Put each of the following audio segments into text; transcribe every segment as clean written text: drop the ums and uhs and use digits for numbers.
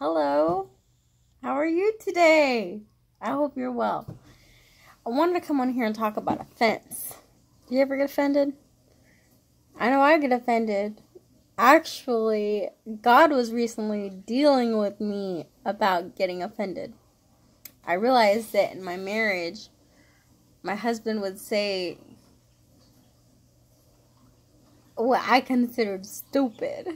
Hello. How are you today? I hope you're well. I wanted to come on here and talk about offense. Do you ever get offended? I know I get offended. Actually, God was recently dealing with me about getting offended. I realized that in my marriage, my husband would say what I considered stupid.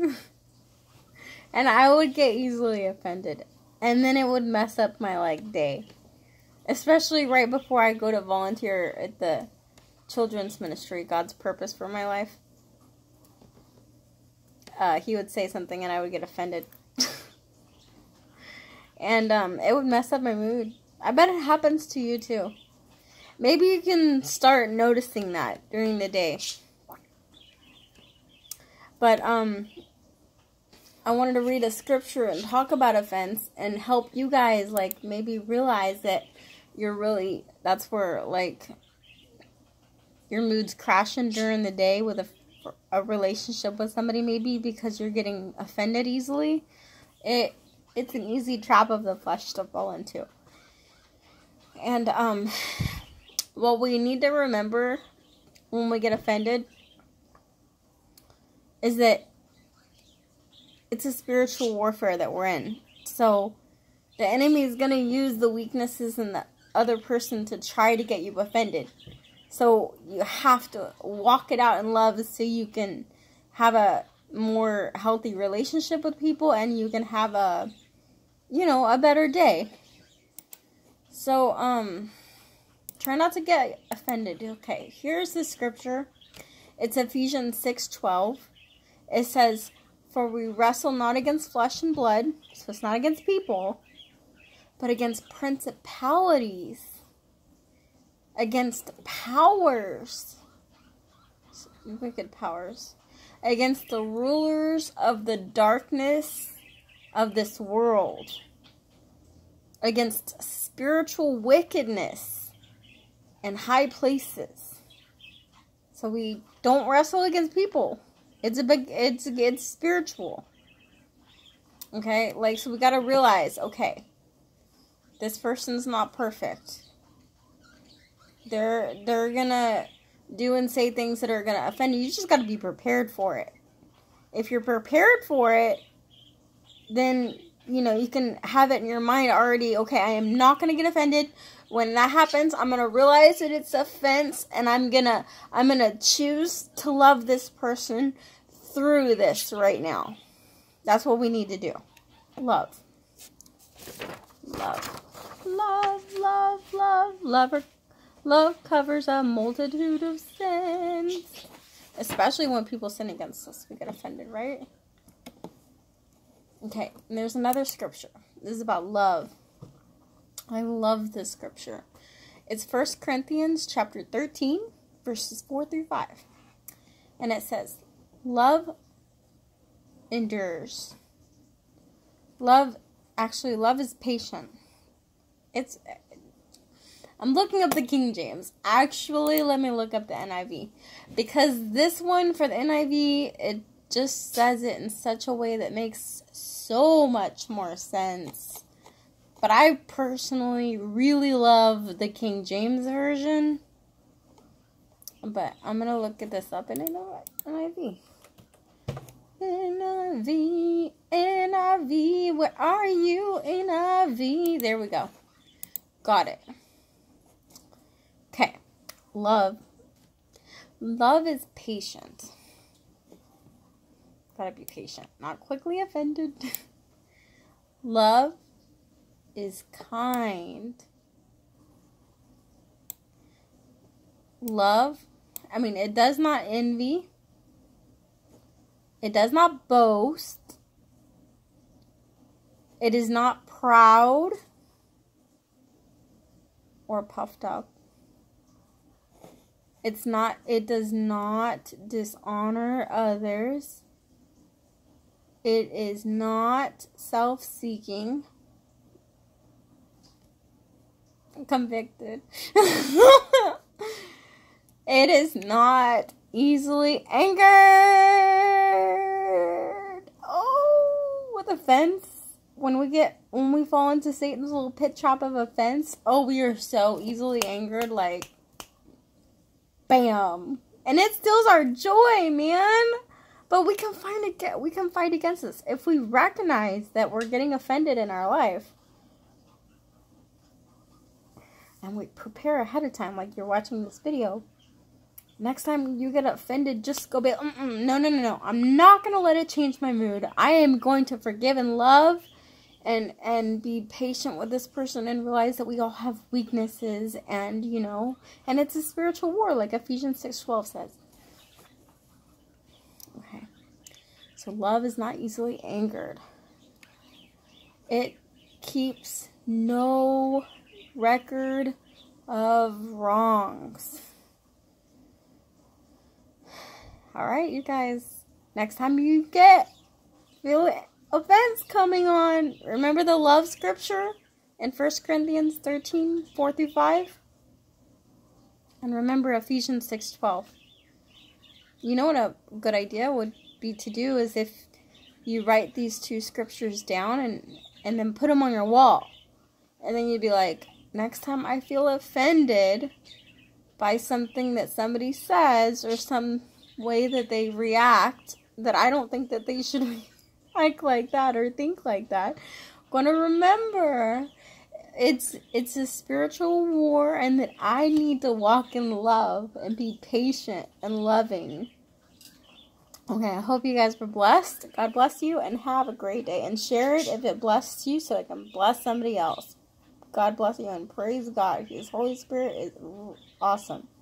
And I would get easily offended. And then it would mess up my day. Especially right before I go to volunteer at the children's ministry, God's Purpose for My Life. He would say something and I would get offended. And it would mess up my mood. I bet it happens to you too. Maybe you can start noticing that during the day. But I wanted to read a scripture and talk about offense and help you guys maybe realize that that's where your mood's crashing during the day with a relationship with somebody, maybe because you're getting offended easily. It's an easy trap of the flesh to fall into. And what we need to remember when we get offended is that it's a spiritual warfare that we're in. So the enemy is going to use the weaknesses in the other person to try to get you offended. So you have to walk it out in love so you can have a more healthy relationship with people and you can have a better day. So try not to get offended. Okay, here's the scripture. It's Ephesians 6:12. It says, "For we wrestle not against flesh and blood," so it's not against people, "but against principalities, against powers," wicked powers, "against the rulers of the darkness of this world, against spiritual wickedness in high places." So we don't wrestle against people. It's spiritual. Okay, so we gotta realize, okay, this person's not perfect. They're gonna do and say things that are gonna offend you. You just gotta be prepared for it. If you're prepared for it, then you can have it in your mind already. Okay, I am not gonna get offended. When that happens, I'm gonna realize that it's offense, and I'm gonna choose to love this person through this right now. That's what we need to do. Love. Love covers a multitude of sins. Especially when people sin against us, we get offended, right? Okay, and there's another scripture. This is about love. I love this scripture. It's 1 Corinthians chapter 13, verses 4 through 5. And it says, "Love endures." Love is patient. I'm looking up the King James. Actually, let me look up the NIV. Because this one for the NIV, it just says it in such a way that makes so much more sense. But I personally really love the King James version. But I'm going to look at this up in NIV. NIV, where are you, NIV? There we go. Got it. Okay. Love is patient. Gotta be patient, not quickly offended. Love is kind. It does not envy. It does not boast. It is not proud or puffed up. It does not dishonor others. It is not self-seeking. Convicted. It is not easily angered. Oh, with offense. when we fall into Satan's little pit trap of offense, oh, we are so easily angered, like, bam. And it steals our joy, man. But we can fight against this. If we recognize that we're getting offended in our life, and we prepare ahead of time, like you're watching this video, next time you get offended, just go be, no. I'm not going to let it change my mood. I am going to forgive and love and be patient with this person and realize that we all have weaknesses and, you know, and it's a spiritual war, like Ephesians 6:12 says. Okay. So love is not easily angered. It keeps no record of wrongs. Alright, you guys. Next time you feel offense coming on, remember the love scripture in 1 Corinthians 13, 4-5? And remember Ephesians 6:12. You know what a good idea would be to do is if you write these two scriptures down and then put them on your wall. And then you'd be like, next time I feel offended by something that somebody says or some way that they react that I don't think that they should act like that or think like that, I'm going to remember it's a spiritual war and that I need to walk in love and be patient and loving. Okay, I hope you guys were blessed. God bless you and have a great day. And share it if it blessed you so it can bless somebody else. God bless you and praise God. His Holy Spirit is awesome.